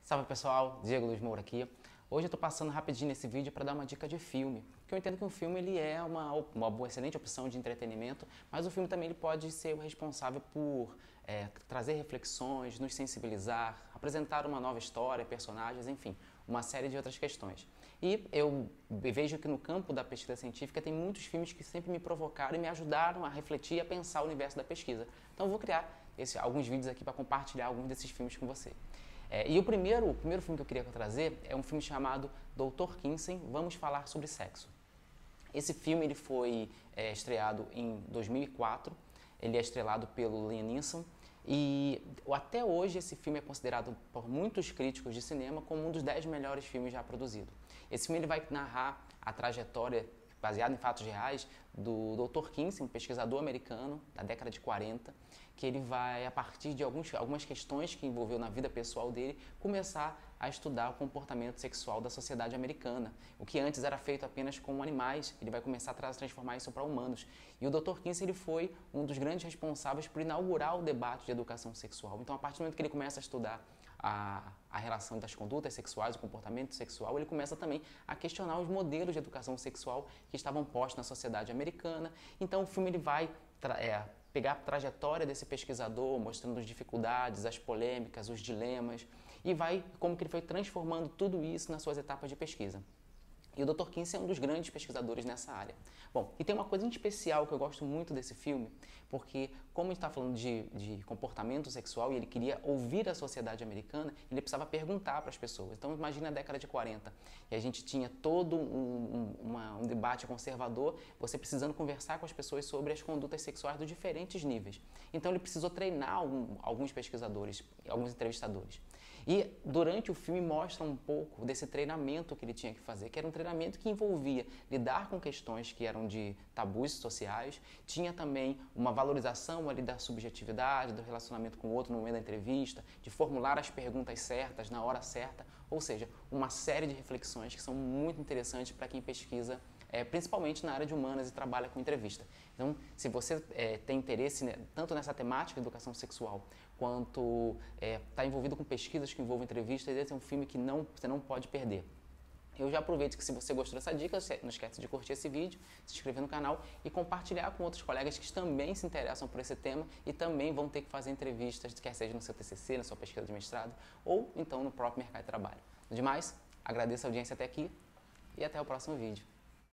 Salve pessoal, Diego Luiz Moura aqui. Hoje eu estou passando rapidinho nesse vídeo para dar uma dica de filme. Porque eu entendo que um filme ele é uma boa, excelente opção de entretenimento, mas o filme também ele pode ser o responsável por trazer reflexões, nos sensibilizar, apresentar uma nova história, personagens, enfim, uma série de outras questões. E eu vejo que no campo da pesquisa científica tem muitos filmes que sempre me provocaram e me ajudaram a refletir e a pensar o universo da pesquisa. Então eu vou criar alguns vídeos aqui para compartilhar alguns desses filmes com você. E o primeiro filme que eu queria trazer é um filme chamado Dr. Kinsey, Vamos Falar Sobre Sexo. Esse filme ele foi estreado em 2004, ele é estrelado pelo Liam Neeson e até hoje esse filme é considerado por muitos críticos de cinema como um dos 10 melhores filmes já produzidos. Esse filme ele vai narrar a trajetória baseado em fatos reais do Dr. Kinsey, um pesquisador americano da década de 40, que ele vai, a partir de algumas questões que envolveu na vida pessoal dele, começar a estudar o comportamento sexual da sociedade americana. O que antes era feito apenas com animais, ele vai começar a transformar isso para humanos. E o Dr. Kinsey ele foi um dos grandes responsáveis por inaugurar o debate de educação sexual. Então, a partir do momento que ele começa a estudar a relação das condutas sexuais, o comportamento sexual, ele começa também a questionar os modelos de educação sexual que estavam postos na sociedade americana. Então o filme ele vai pegar a trajetória desse pesquisador, mostrando as dificuldades, as polêmicas, os dilemas, e vai como que ele foi transformando tudo isso nas suas etapas de pesquisa. E o Dr. Kinsey é um dos grandes pesquisadores nessa área. Bom, e tem uma coisa em especial que eu gosto muito desse filme, porque como a gente está falando de comportamento sexual e ele queria ouvir a sociedade americana, ele precisava perguntar para as pessoas. Então imagina a década de 40, e a gente tinha todo um debate conservador, você precisando conversar com as pessoas sobre as condutas sexuais dos diferentes níveis. Então ele precisou treinar alguns pesquisadores, alguns entrevistadores. E durante o filme mostra um pouco desse treinamento que ele tinha que fazer, que era um treinamento que envolvia lidar com questões que eram de tabus sociais, tinha também uma valorização ali da subjetividade, do relacionamento com o outro no momento da entrevista, de formular as perguntas certas na hora certa, ou seja, uma série de reflexões que são muito interessantes para quem pesquisa, principalmente na área de humanas e trabalha com entrevista. Então, se você tem interesse tanto nessa temática de educação sexual, quanto está envolvido com pesquisas que envolvem entrevistas, esse é um filme que você não pode perder. Eu já aproveito que se você gostou dessa dica, não esquece de curtir esse vídeo, se inscrever no canal e compartilhar com outros colegas que também se interessam por esse tema e também vão ter que fazer entrevistas, quer seja no seu TCC, na sua pesquisa de mestrado ou então no próprio mercado de trabalho. No demais, agradeço a audiência até aqui e até o próximo vídeo.